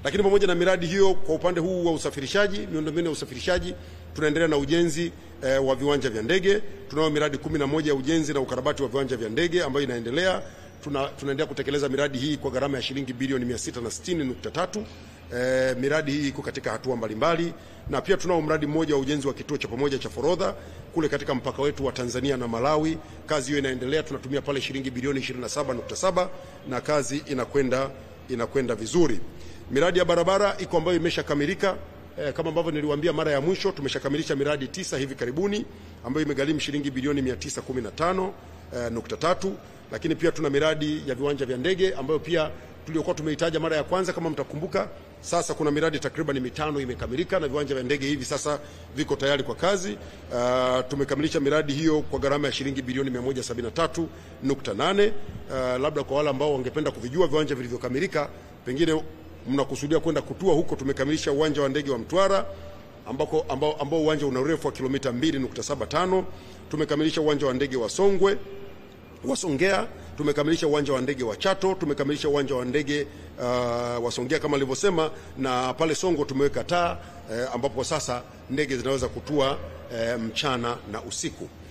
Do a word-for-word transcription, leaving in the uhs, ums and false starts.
Lakini pamoja na miradi hiyo, kwa upande huu wa usafirishaji, miundombinu ya usafirishaji, tunaendelea na ujenzi eh, wa viwanja vya ndege. Tunao miradi kumi na moja ya ujenzi na ukarabati wa viwanja vya ndege ambayo inaendelea. Tuna, tunaendelea kutekeleza miradi hii kwa gharama ya shilingi bilioni mia sita na sitini nukta tatu. E, miradi hii iko katika hatua mbalimbali, na pia tunao mradi mmoja wa ujenzi wa kituo cha pamoja cha forodha kule katika mpaka wetu wa Tanzania na Malawi. Kazi hiyo inaendelea, tunatumia pale shilingi bilioni ishirini na saba nukta saba na kazi inakwenda inakwenda vizuri. Miradi ya barabara iko ambayo imeshakamilika. E, kama ambavyo niliwaambia mara ya mwisho, tumeshakamilisha miradi tisa hivi karibuni ambayo imegharimu shilingi bilioni mia tisa kumi na tano nukta tatu. Lakini pia tuna miradi ya viwanja vya ndege ambayo pia tuliokuwa tumeitaja mara ya kwanza kama mtakumbuka. Sasa kuna miradi takriban mitano imekamilika na viwanja vya ndege hivi sasa viko tayari kwa kazi. Uh, tumekamilisha miradi hiyo kwa gharama ya shilingi bilioni mia moja sabini na tatu nukta nane. Uh, labda kwa wale ambao wangependa kuvijua viwanja vilivyokamilika, pengine mnakusudia kwenda kutua huko, tumekamilisha uwanja wa ndege wa Mtwara ambako ambao ambao uwanja una urefu wa kilomita mbili nukta saba tano. Tumekamilisha uwanja wa ndege wa Songwe wa Songea, tumekamilisha uwanja wa ndege wa Chato, tumekamilisha uwanja wa ndege uh, wa Songea kama nilivyosema, na pale Songo tumeweka taa eh, ambapo sasa ndege zinaweza kutua eh, mchana na usiku.